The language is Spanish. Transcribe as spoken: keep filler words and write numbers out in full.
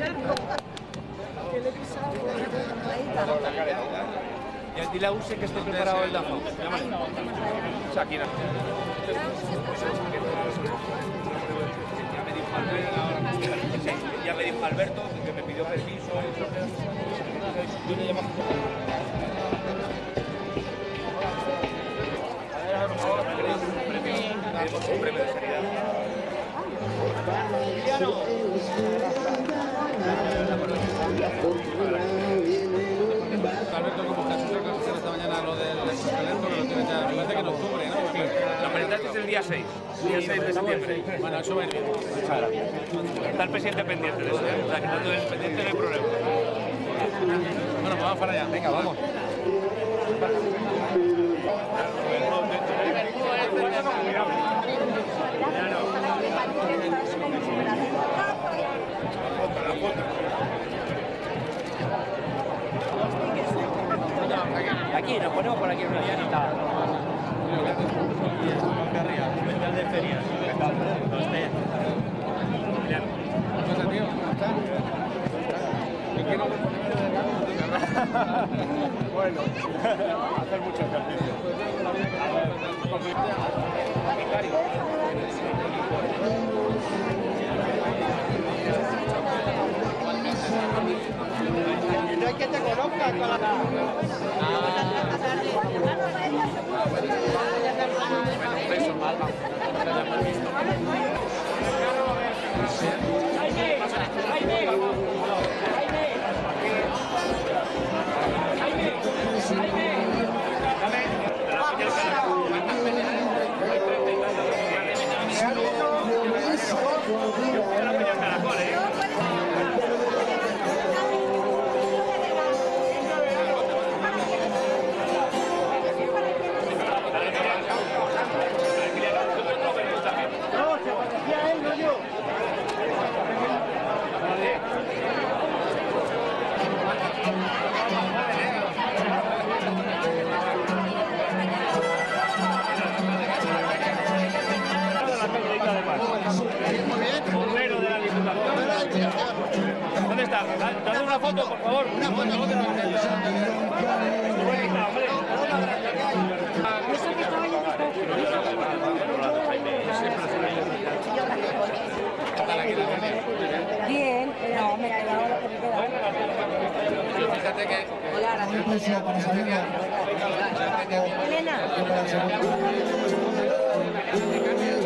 Y al dile a Use que esté preparado el dazo. Shakira. Ya me dijo Alberto que me pidió permiso. Yo le llamo. Tenemos un premio de seriedad. Alberto, ¿cómo estás? Esta mañana lo del exoesqueleto, que lo tienes ya, me parece que en octubre, ¿no? Sí, lo presentaste el día seis, día seis de septiembre. Bueno, eso va a ir bien. Muchas gracias. Está el presidente pendiente de eso, ¿eh? O sea, que tanto el pendiente no hay problema. Bueno, pues vamos para allá. Venga, vamos. Aquí, nos ponemos por aquí en una visita. Mental de ferias. ¿Qué tal? ¿Qué pasa, tío? ¿Cómo estás? Bueno, hacer mucho ejercicio. No hay que te conozca con la... ¿Dónde está? Dame una foto, por favor. Una foto. Eso que estaba yendo bien, no, me he quedado lo que me queda. Fíjate que... Hola, gracias. Elena.